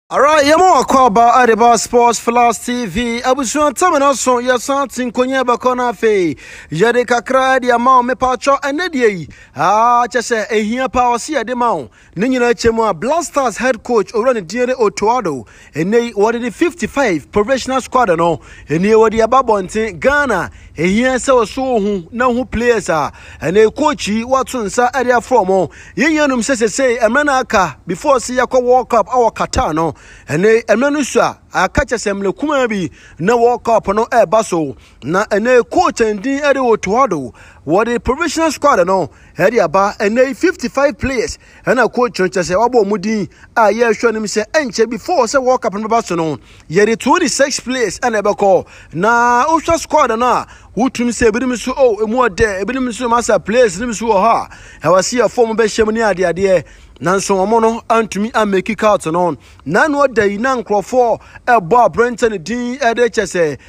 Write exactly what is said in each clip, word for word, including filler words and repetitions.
Alright, yamo akwaba Adiba Sports Flash T V. Abusuan tamina so yasantin konye bakona fe. Yade kakra di amao me pacho enedie. Ah, chese ehia pa wasi ade mao. Ne nyina chemu a Blasters head coach Orani Diere Otto Addo. Ene wadi the fifty-five Provisional squad no. Ene wadi ababontin Ghana. Ehia se waso hu na hu players a. Ene coachi watunsa area from o. Yenyanum se se se emrana aka before see yakwa World Cup our Qatar no. Ene emranu sua akacha semle kuma bi na World Cup no e baso na ene coach ndin ere Otto Addo what the provisional squad no ere aba ene fifty-five players ena coach nche se wabo mudin a ye hwe nim se enche before se World Cup no baso no ye twenty-six players ena be call na official squad na wutum se ebinim so oh emu ode ebinim so master players nim so ha e wasi ya form be hyem ni ade ade nanso omo no antumi ameki out no na no dai na nkrofo e bo Brenton din e de chese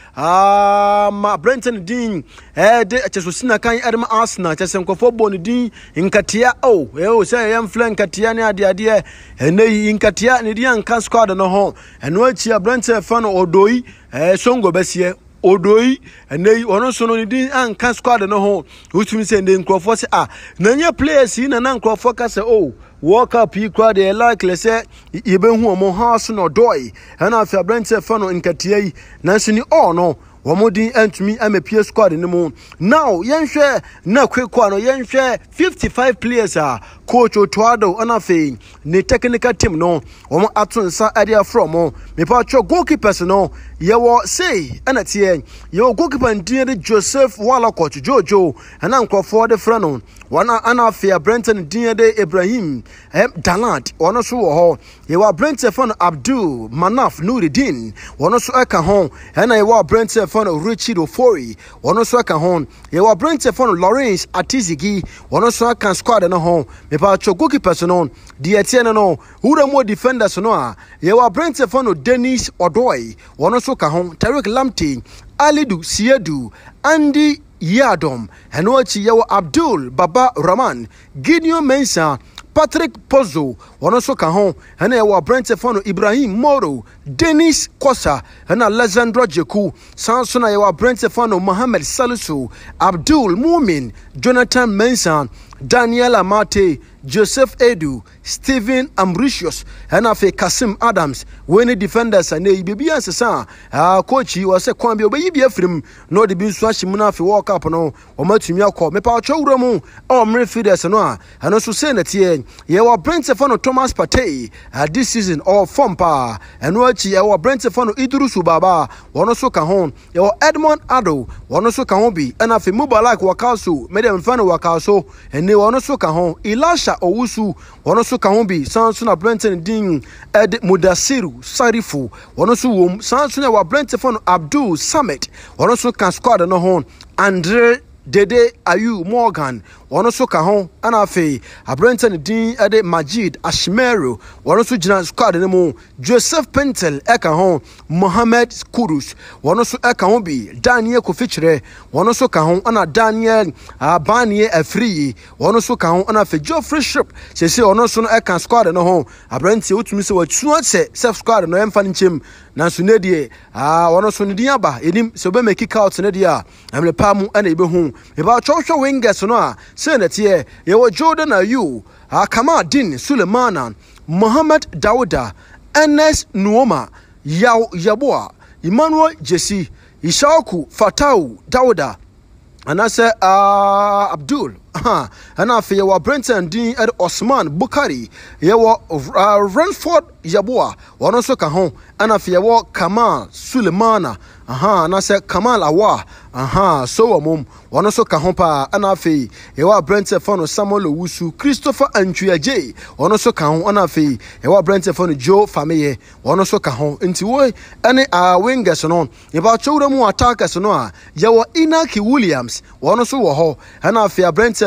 ah ma Brenton din e de cheso sina kan e de Arsenal chese nkrofo bo ne din nkatia oh e o se yam flan nkatia ne ade ade ene nkatia ne dia nkan squad no ho eno achi Brenton fa no odoi e songo besie Odoi ene ono so no ni din anka squad no ho utumi se ndin nkrofo se ah na nya players na na nkrofo ka se oh World Cup yi kwa de likely say ye be hu omo house no doi na afia Brent fa no nkatia yi nanso ni all no womodin antumi amepie squad ni mu now yenhwe na kwekwa no yenhwe fifty-five players a coach Otto Addo anafe ne technical team no womo atonsa area from me pa cho goalkeepers no yewo say anatie yewo goalkeeper ndin Joseph Walakot Jojo ana nkrofo de fra no wana anafe Brenton ndin de Ibrahim em Dalant wono so wo ho yewo Brenton fa no Abdul Manaf Nuruddin wono so aka ho ana yewo Brenton fa no Richard Ofori wono so aka ho yewo Brenton fa no Lawrence Atizigi wono so aka squad no ho me pa cho goalkeepers no di etienne no wura mo defenders no a yewo Brenton fa no Dennis Odoi wono so ka ho Tariq Lamptey Alidu Siedu Andy Yadom Henochi yewo Abdul Baba Rahman Gideon Mensah Patrick Pozzo wono so ka ho ena yewo Brenton fa no Ibrahim Moro Dennis Kosa ena Alexandro Jeku Sansona yewo Brenton fa no Mohamed Salisu Abdul Mumin Jonathan Mensah Daniel Amate Joseph Edu Stephen Ambrosius ena fe Kasim Adams when defenders and e bibi ansesa ah coach was say kwan bi obeyi bi afrim no de bi nso ahimuna fe World Cup no o matumi akọ me pa twawura mu o midfielders no a eno so say na tie ye wa Brent for no Thomas Partey uh, this season or form pa eno achi ye wa Brent for no Idrusu Baba wono so ka ho ye wa Edmond Addo wono so ka ho bi ena fe Mubalak Wakaso me dem fa no Wakaso ene wono so ka ho Elisha Owusu wono so ka ho bi Sansona Brenton din Ed Mudasiru Sarifu wono so wom Sansona wa Brenton for no Abdul Samet wono so kan squad no ho Andre Dede Ayu Morgan wono so ka ho ana fe Brenton din ede Majid Ashmeru wono so gina squad ne mu Joseph Pentel eka ho Mohamed Kudus wono so eka ho bi Daniel Kofichire wono so ka ho ana Daniel Abanie Afri wono so ka ho ana fe Geoffrey Ship sese wono so no eka squad no ho Brenton utumi se watu se self squad no emfa nchem nanso ne die ah wono so ne din aba enim se obe make out ne die a amle pamu ana ibe hu me ba chosho wingers no a Senatie yewo Jordan Ayu Akamadin Sulemana Muhammad Dauda Enes Nuoma Yaw Yaboa Emmanuel Jesse Ishaku Fatau Dauda anase uh, Abdul ha ana fe yewo Brenton din ed Osman Bukari yewo uh, Renford Yaboa wono so ka ho ana fe yewo Kamal Sulemana aha anase Kamal Awa aha so womom wono so ka ho pa ana fe yewo Brenton fa no Samuel Owusu Christopher Antwiaje wono so ka ho ana fe yewo Brenton fa no Joe Fameye wono so ka ho nti wo ene a wingers no ye ba chowra mu attackers no a yewo Inaki Williams wono so wo ho ana fe Brenton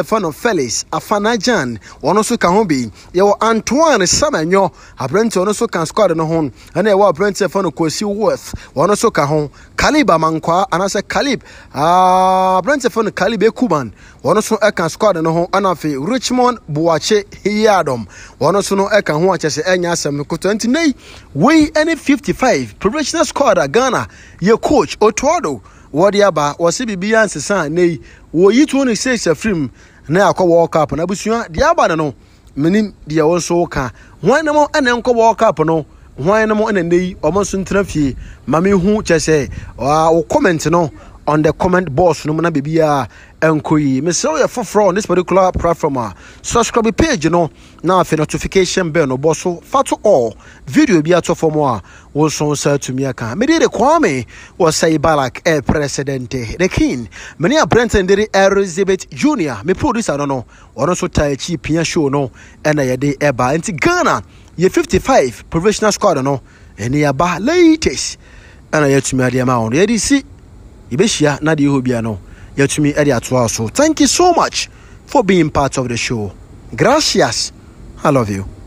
a fan of Felix Afanajan ono so ka ho bi ye wo Antoine Samanyo abrante ono so kan squad no ho and ye wo abrante fan of Kosi Worth ono so ka ho Kalib Amankwa anase Kalib ah abrante fan of Kalib Ekuban ono so e kan squad no ho anafe Richmond Buache Hiyadom ono so no e kan ho achese enya asem ko twenty nei we any fifty-five provisional squad Ghana ye coach Otto Addo Wadiaba was a Bibian San, nay, wo yi twenty-six a film, na akwa walk up, and Abusua, Diaba no, meaning the also can. Why no more an uncle walk up, no, why no more in a day, almost in Trafi, Mammy who just say, or comment no on the comment box, no mana bibia, and kui, Miss Sawyer for on this particular platform. Subscribe the page, you know, now for notification bell no bosso, fat to all, video be out for more. Also said to me, I made the Kwame was say Balak a presidente, the king. Many a Brenton did Elizabeth Junior, me producer, I don't know, or also tie cheap Pia show no, and I day eba into Ghana, ye fifty-five provisional squad, no, and ye ba latest, and I yet to me the amount, ye see, Ibeshia, Nadi Hubiano, yet to me Eddie at also. Thank you so much for being part of the show. Gracias, I love you.